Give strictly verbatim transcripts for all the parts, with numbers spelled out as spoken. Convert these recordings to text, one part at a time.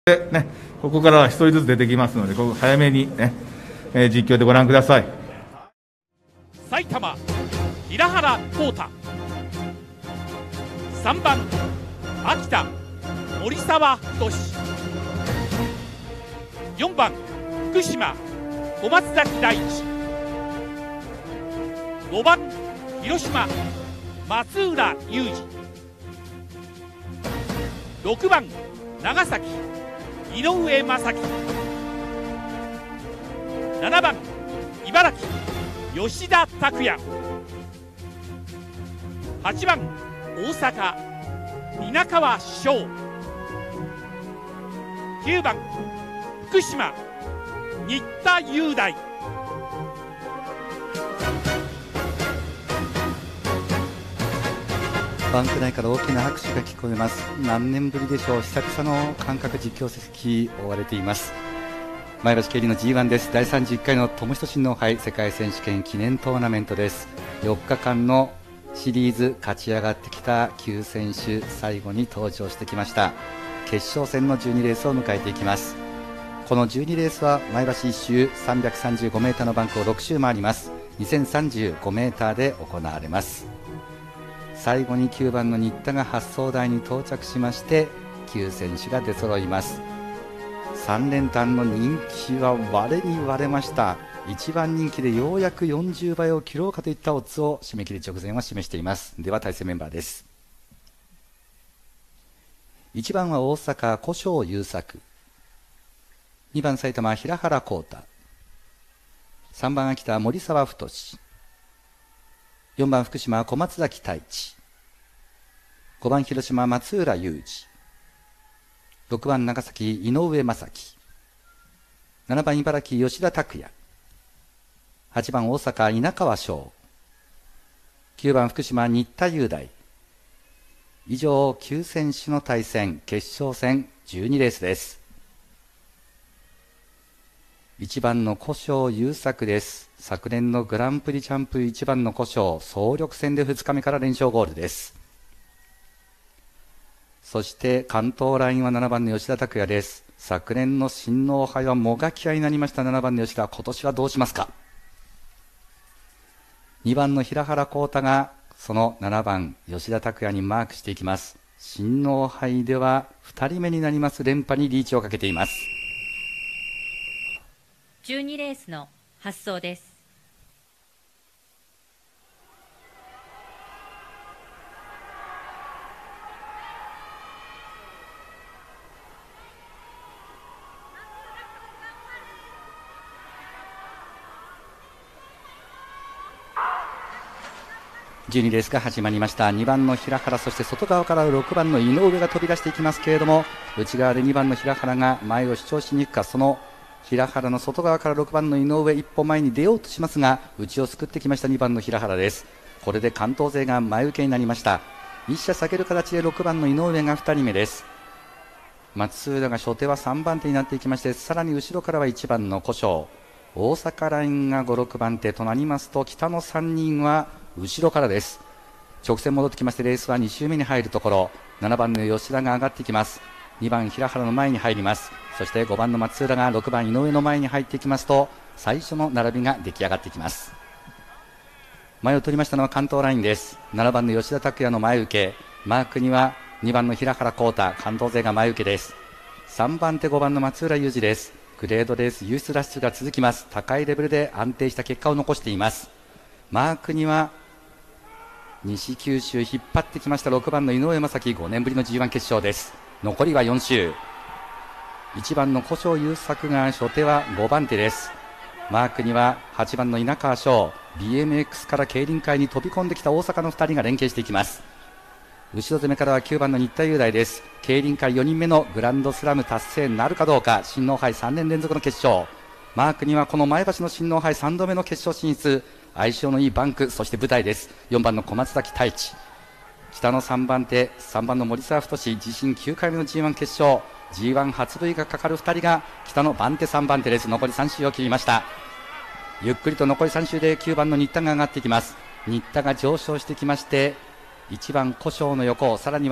でね、ここからはひとりずつ出てきますので、ここ早めにね、えー実況でご覧ください。 埼玉平原浩太、さんばん秋田森沢太、よんばん福島小松崎大地、ごばん広島松浦雄二、ろくばん長崎井上正樹、ななばん茨城吉田拓也、はちばん大阪皆川翔、きゅうばん福島新田雄大。 バンク内から大きな拍手が聞こえます。何年ぶりでしょう、久々の感覚実況席追われています。前橋競輪の ジーワン です。だいさんじゅういっかいの友人親王杯世界選手権記念トーナメントです。よっかかんのシリーズ勝ち上がってきたきゅう選手、最後に登場してきました。決勝戦のじゅうにレースを迎えていきます。このじゅうにレースは前橋一周さんびゃくさんじゅうごメーターのバンクをろく周回ります。にせんさんじゅうごメーターで行われます。最後にきゅうばんの新田が発走台に到着しまして、きゅう選手が出揃います。さん連単の人気は割れに割れました。いちばん人気でようやくよんじゅうばいを切ろうかといったオッズを締め切り直前は示しています。では対戦メンバーです。いちばんは大阪古性優作、にばん埼玉平原浩太、さんばん秋田森沢太、よんばん福島小松崎太一、ごばん広島松浦雄二、ろくばん長崎井上正樹、ななばん茨城吉田拓也、はちばん大阪稲川翔、きゅうばん福島新田雄大。以上きゅう選手の対戦、決勝戦じゅうにレースです。いちばんの古性優作です。昨年のグランプリチャンプいちばんの古性、総力戦でふつかめから連勝ゴールです。そして関東ラインはななばんの吉田拓也です。昨年の親王杯はもがき合いになりました。ななばんの吉田、今年はどうしますか。にばんの平原浩太がそのななばん吉田拓也にマークしていきます。親王杯ではふたりめになります連覇にリーチをかけています。 じゅうにレースの発走です。 じゅうにレースが始まりました。にばんの平原、そして外側からろくばんの井上が飛び出していきますけれども、内側でにばんの平原が前を主張しに行くか。その平原の外側からろくばんの井上、一歩前に出ようとしますが、内をすくってきましたにばんの平原です。これで関東勢が前受けになりました。一射下げる形でろくばんの井上がふたりめです。松浦が初手はさんばん手になっていきまして、さらに後ろからはいちばんの古性、大阪ラインがご、ろくばん手となりますと、北のさんにんは後ろからです。直線戻ってきまして、レースはに周目に入るところ、ななばんの吉田が上がってきます。にばん平原の前に入ります。そしてごばんの松浦がろくばん井上の前に入っていきますと、最初の並びが出来上がってきます。前を取りましたのは関東ラインです。ななばんの吉田拓也の前受け、マークにはにばんの平原浩太、関東勢が前受けです。さんばん手ごばんの松浦雄二です。グレードレースユースラッシュが続きます。高いレベルで安定した結果を残しています。マークには西九州引っ張ってきましたろくばんの井上正樹、ごねんぶりの ジーワン 決勝です。残りはよん周。いちばんの古性優作が初手はごばん手です。マークにははちばんの稲川翔、 ビーエムエックス から競輪界に飛び込んできた大阪のふたりが連携していきます。後ろ攻めからはきゅうばんの新田雄大です。競輪界よにんめのグランドスラム達成なるかどうか。親王杯さんねん連続の決勝。マークにはこの前橋の親王杯さんどめの決勝進出、相性のいいバンク、そして舞台です。よんばんの小松崎太一、北のさんばん手さんばんの森沢太、自身きゅうかいめの ジーワン 決勝、 ジーワン 初 V がかかるふたりが北の番手さんばん手です。残りさん周を切りました。ゆっくりと残りさん周できゅうばんの新田が上がってきます。新田が上昇してきまして、いちばん古性の横、さらには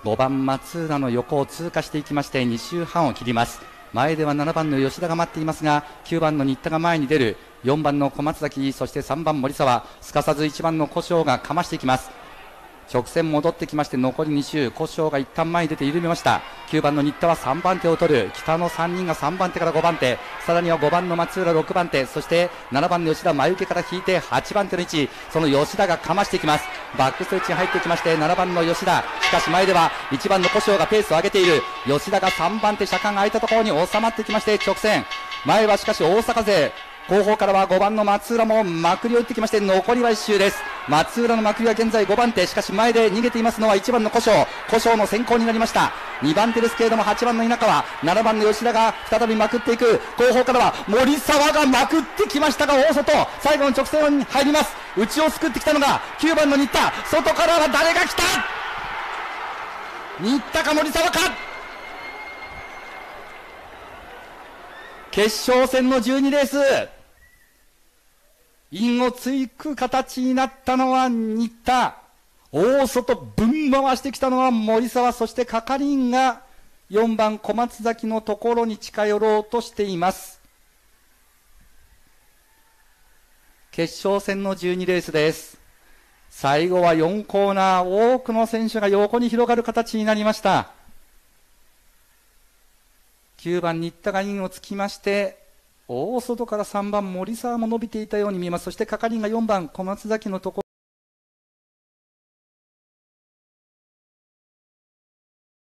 ごばん松浦の横を通過していきましてに周半を切ります。前ではななばんの吉田が待っていますが、きゅうばんの新田が前に出る。よんばんの小松崎、そしてさんばん森沢、すかさずいちばんの小姓がかましていきます。直線戻ってきまして残りに周、小姓が一旦前に出て緩めました。きゅうばんの新田はさんばん手を取る。北のさんにんがさんばん手からごばん手、さらにはごばんの松浦ろくばん手、そしてななばんの吉田前受けから引いてはちばん手の位置、その吉田がかましていきます。バックストレッチに入ってきましてななばんの吉田、しかし前ではいちばんの小姓がペースを上げている。吉田がさんばん手、車間が空いたところに収まってきまして直線、前はしかし大阪勢、後方からはごばんの松浦もまくりを打ってきまして残りはいっ周です。松浦のまくりは現在ごばん手、しかし前で逃げていますのはいちばんの小姓、小姓の先行になりました。にばん手ですけれどもはちばんの稲川、ななばんの吉田が再びまくっていく。後方からは森沢がまくってきましたが大外、最後の直線に入ります。内を救ってきたのがきゅうばんの新田、外からは誰が来た、新田か森沢か。決勝戦のじゅうにレース、インをついく形になったのは新田、大外ぶん回してきたのは森沢、そして係員がよんばん小松崎のところに近寄ろうとしています。決勝戦のじゅうにレースです。最後はよんコーナー、多くの選手が横に広がる形になりました。きゅうばん新田がインをつきまして、大外からさんばん森沢も伸びていたように見えます。そして係員がよんばん小松崎のところ